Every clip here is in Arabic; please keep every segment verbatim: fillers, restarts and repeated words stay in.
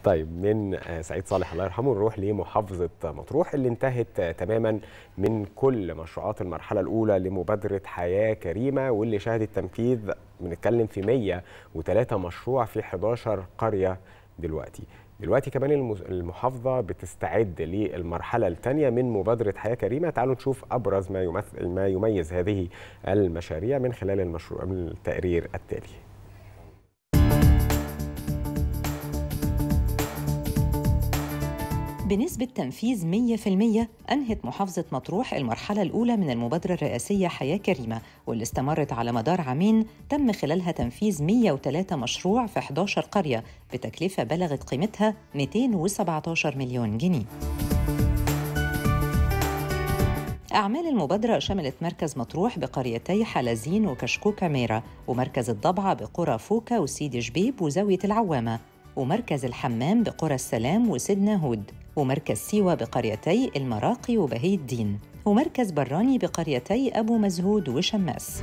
طيب من سعيد صالح الله يرحمه نروح لمحافظة مطروح اللي انتهت تماما من كل مشروعات المرحلة الأولى لمبادرة حياة كريمة، واللي شهدت تنفيذ بنتكلم في مية وتلاتة مشروع في حداشر قرية. دلوقتي دلوقتي كمان المحافظة بتستعد للمرحلة الثانية من مبادرة حياة كريمة. تعالوا نشوف أبرز ما يمثل ما يميز هذه المشاريع من خلال المشروع من التقرير التالي. بنسبة تنفيذ مية بالمية أنهت محافظة مطروح المرحلة الأولى من المبادرة الرئاسية حياة كريمة، واللي استمرت على مدار عامين تم خلالها تنفيذ مية وتلاتة مشروع في حداشر قرية بتكلفة بلغت قيمتها مئتين وسبعتاشر مليون جنيه. أعمال المبادرة شملت مركز مطروح بقريتي حلزين وكشكوك عميرة، ومركز الضبعة بقرى فوكا وسيدي جبيب وزاوية العوامة، ومركز الحمام بقرى السلام وسيدنا هود، ومركز سيوة بقريتي المراقي وبهي الدين، ومركز براني بقريتي أبو مزهود وشماس.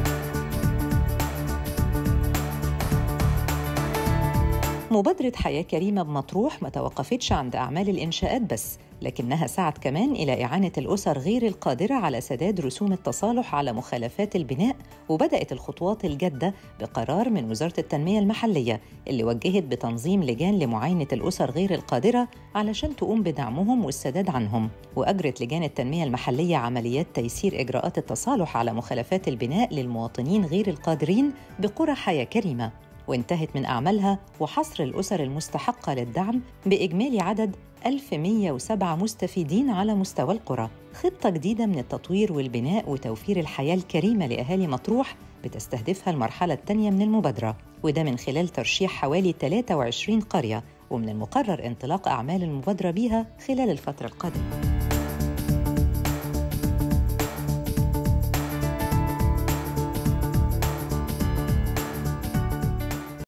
مبادرة حياة كريمة بمطروح ما توقفتش عند أعمال الإنشاءات بس، لكنها سعت كمان إلى إعانة الأسر غير القادرة على سداد رسوم التصالح على مخالفات البناء. وبدأت الخطوات الجادة بقرار من وزارة التنمية المحلية اللي وجهت بتنظيم لجان لمعاينة الأسر غير القادرة علشان تقوم بدعمهم والسداد عنهم. وأجرت لجان التنمية المحلية عمليات تيسير إجراءات التصالح على مخالفات البناء للمواطنين غير القادرين بقرى حياة كريمة، وانتهت من أعمالها وحصر الأسر المستحقة للدعم بإجمالي عدد ألف ومئة وسبعة مستفيدين على مستوى القرى. خطة جديدة من التطوير والبناء وتوفير الحياة الكريمة لأهالي مطروح بتستهدفها المرحلة الثانية من المبادرة، وده من خلال ترشيح حوالي ثلاثة وعشرين قرية، ومن المقرر انطلاق أعمال المبادرة بها خلال الفترة القادمة.